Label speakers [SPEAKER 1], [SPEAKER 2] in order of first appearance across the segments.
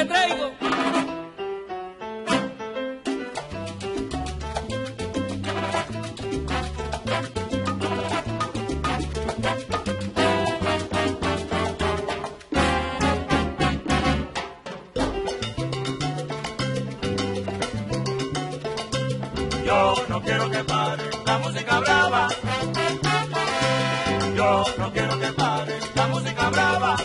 [SPEAKER 1] le traigo.
[SPEAKER 2] Yo no quiero que pare la música brava. Yo no quiero que pare la música brava.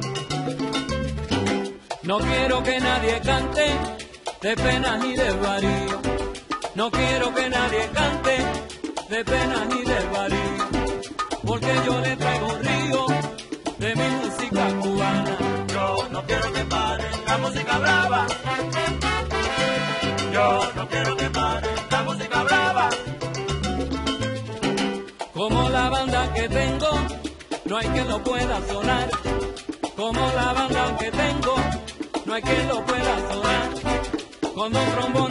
[SPEAKER 1] No quiero que nadie cante de penas y de varío. No quiero que nadie cante de penas y de varío. Porque yo le traigo un río de mi música cubana.
[SPEAKER 2] Yo no quiero que pare la música brava. Yo no quiero que pare la música brava.
[SPEAKER 1] Como la banda que tengo, no hay quien lo pueda sonar. Como la banda que tengo, no hay quien lo pueda sonar. Con un trombón